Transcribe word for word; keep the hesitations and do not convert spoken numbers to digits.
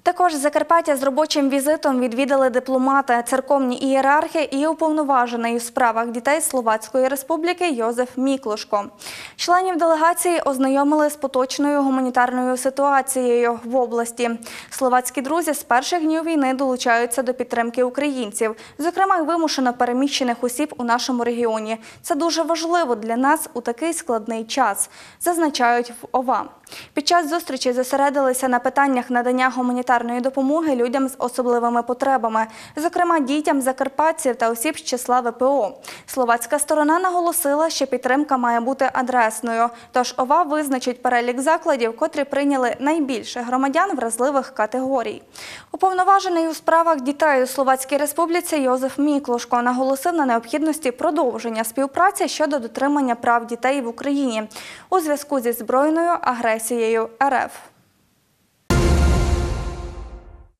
Також Закарпаття з робочим візитом відвідали дипломати, церковні ієрархи і уповноважений у справах дітей Словацької Республіки Йозеф Міклушко. Членів делегації ознайомили з поточною гуманітарною ситуацією в області. Словацькі друзі з перших днів війни долучаються до підтримки українців, зокрема й вимушено переміщених осіб у нашому регіоні. Це дуже важливо для нас у такий складний час, зазначають в ОВА. Під час зустрічі зосередилися на питаннях надання гуманітарної допомоги людям з особливими потребами, зокрема дітям закарпатців та осіб з числа ВПО. Словацька сторона наголосила, що підтримка має бути адресною, тож ОВА визначить перелік закладів, котрі прийняли найбільше громадян вразливих категорій. Уповноважений у справах дітей у Словацькій Республіці Йозеф Міклушко наголосив на необхідності продовження співпраці щодо дотримання прав дітей в Україні у зв'язку зі збройною агресією РФ.